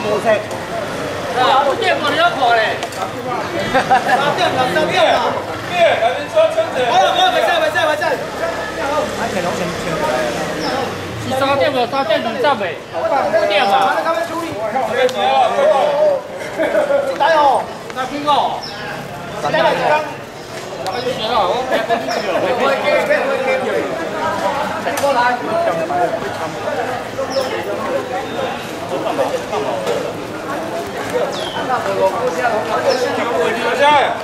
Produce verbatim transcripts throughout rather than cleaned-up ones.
无切。啊，不见过你要看嘞。三点啦，三点啦。咩？来宾车撑着。好了，好了，没事，没事，没事。安全龙先停下来了。是三点无？三点二十未？五点啊。他们处理。别急啊，快跑。加油！那几个？三点钟。行了，我开工去了。可以，可以，可以，可以，可以。过来。留下来。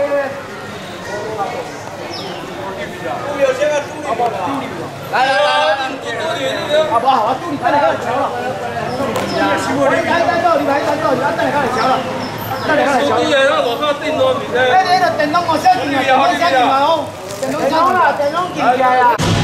助理有先啊，助理。来来来来，好不好？我助理带你看桥了。来来走，你来来走，你来带你看桥了。带你看桥。兄弟啊，那我靠电动比赛。哎，你那电动我先进来，我先进来哦。电动啦，电动进来啦。